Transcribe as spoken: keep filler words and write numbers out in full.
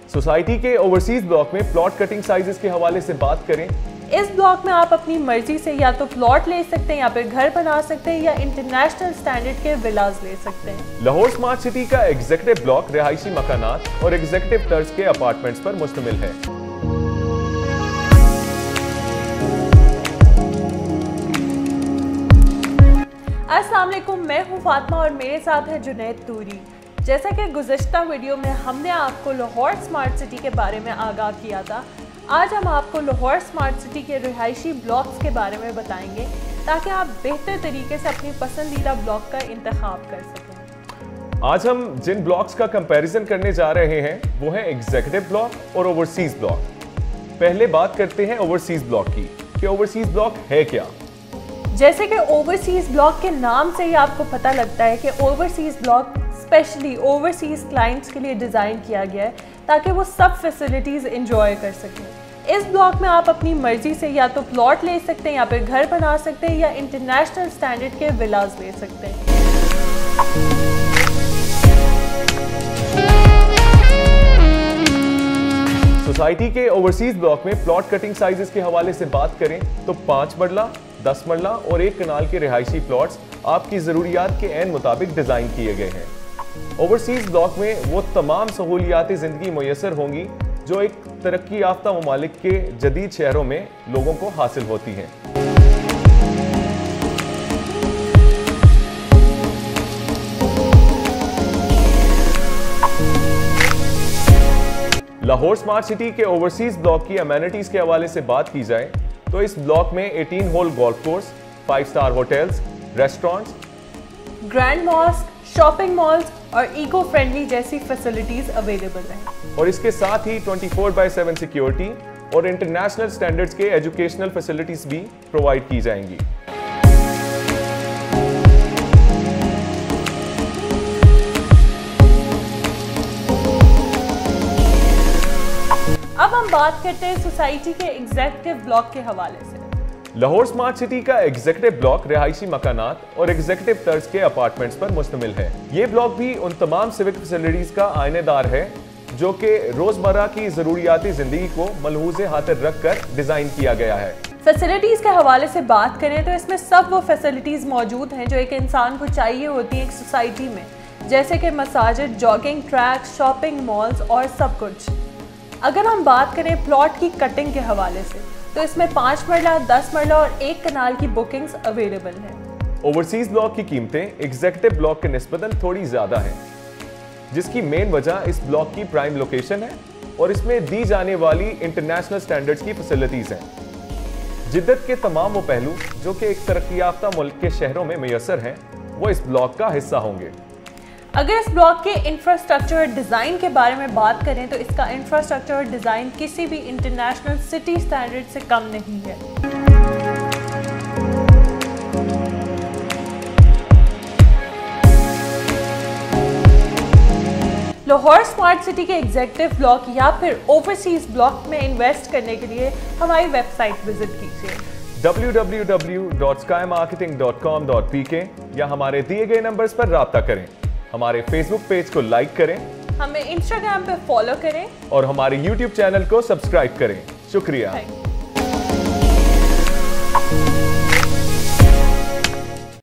Society के overseas block में plot cutting sizes के हवाले से बात करें। इस ब्लॉक में आप अपनी मर्जी से या तो प्लॉट ले सकते हैं या फिर घर बना सकते हैं या इंटरनेशनल स्टैंडर्ड के विलास ले सकते हैं। लाहौर स्मार्ट सिटी का एग्जीक्यूटिव ब्लॉक रिहायशी मकानात और एग्जीक्यूटिव तर्ज के अपार्टमेंट्स पर मुश्तमिल है। अस्सलाम वालेकुम, मैं हूं फातिमा और मेरे साथ है जुनैद तूरी। जैसा कि गुज़श्ता वीडियो में हमने आपको लाहौर स्मार्ट सिटी के बारे में आगाह किया था, आज हम आपको लाहौर स्मार्ट सिटी के रिहायशी ब्लॉक्स के बारे में बताएंगे ताकि आप बेहतर तरीके से अपनी पसंदीदा ब्लॉक का इंतखाब कर सकें। आज हम जिन ब्लॉक्स का कंपैरिजन करने जा रहे हैं वो है एग्जीक्यूटिव ब्लॉक और ओवरसीज ब्लॉक। पहले बात करते हैं ओवरसीज ब्लॉक की कि ओवरसीज ब्लॉक है क्या। जैसे कि ओवरसीज ब्लॉक के नाम से ही आपको पता लगता है कि overseas block specially overseas clients के लिए डिज़ाइन किया गया है ताकि वो सब फैसिलिटीज़ इंजॉय कर सकें। इस ब्लॉक में आप अपनी मर्जी से या तो प्लॉट ले सकते हैं या फिर घर बना सकते हैं या इंटरनेशनल स्टैंडर्ड के विलास ले सकते हैं। सोसाइटी के ओवरसीज ब्लॉक में प्लॉट कटिंग साइजेस के हवाले से बात करें तो पाँच मरला, दस मरला और एक कनाल के रिहायशी प्लॉट्स आपकी ज़रूरियात के ऐन मुताबिक डिज़ाइन किए गए हैं। ओवरसीज ब्लॉक में वो तमाम सहूलियातें ज़िंदगी मुयसर होंगी जो एक तरक्की याफ्ता ममालिक के जदीद शहरों में लोगों को हासिल होती हैं। लाहौर स्मार्ट सिटी के ओवरसीज ब्लॉक की अमेनिटीज के हवाले से बात की जाए तो इस ब्लॉक में अठारह hole golf course, five star hotels, restaurants, grand mosque, shopping malls और इको फ्रेंडली जैसी फैसिलिटीज अवेलेबल हैं। और इसके साथ ही twenty four by seven security और इंटरनेशनल स्टैंडर्ड्स के एजुकेशनल फैसिलिटीज भी प्रोवाइड की जाएंगी। अब हम बात करते हैं सोसाइटी के एग्जीक्यूटिव ब्लॉक के हवाले से। लाहौर स्मार्ट सिटी का एग्जीक्यूटिव ब्लॉक रिहायशी मकानात और एग्जीक्यूटिव तर्ज के अपार्टमेंट्स पर मुश्तमिल है। ये ब्लॉक भी उन तमाम सिविक फैसिलिटीज का आईनेदार है जो कि रोजमर्रा की जरूरियाती जिंदगी को मलहूज़े हाथ रख कर डिजाइन किया गया है। फैसिलिटीज के हवाले से बात करें तो इसमें सब वो फैसिलिटीज मौजूद हैं जो एक इंसान को चाहिए होती है एक सोसाइटी में, जैसे कि मसाजिद, जॉगिंग ट्रैक, शॉपिंग मॉल्स और सब कुछ। अगर हम बात करें प्लॉट की कटिंग के हवाले से तो इसमें पाँच मरला, दस मरला और एक कनाल की बुकिंग्स अवेलेबल हैं। ओवरसीज ब्लॉक की कीमतें एग्जीक्यूटिव ब्लॉक के निस्बतन थोड़ी ज्यादा हैं, जिसकी मेन वजह इस ब्लॉक की प्राइम लोकेशन है और इसमें दी जाने वाली इंटरनेशनल स्टैंडर्ड्स की फैसिलिटीज हैं। जिद्दत के तमाम वो पहलू जो कि एक तरक्की याफ्ता मुल्क के शहरों में मैसर हैं वो इस ब्लॉक का हिस्सा होंगे। अगर इस ब्लॉक के इंफ्रास्ट्रक्चर डिज़ाइन के बारे में बात करें तो इसका इंफ्रास्ट्रक्चर डिज़ाइन किसी भी इंटरनेशनल सिटी स्टैंडर्ड से कम नहीं है। लाहौर स्मार्ट सिटी के एग्जीक्यूटिव ब्लॉक या फिर ओवरसीज ब्लॉक में इन्वेस्ट करने के लिए हमारी वेबसाइट विजिट कीजिए W W W dot sky marketing dot com dot P K या हमारे दिए गए नंबर्स पर राब्ता करें। हमारे फेसबुक पेज को लाइक करें, हमें इंस्टाग्राम पे फॉलो करें और हमारे यूट्यूब चैनल को सब्सक्राइब करें। शुक्रिया।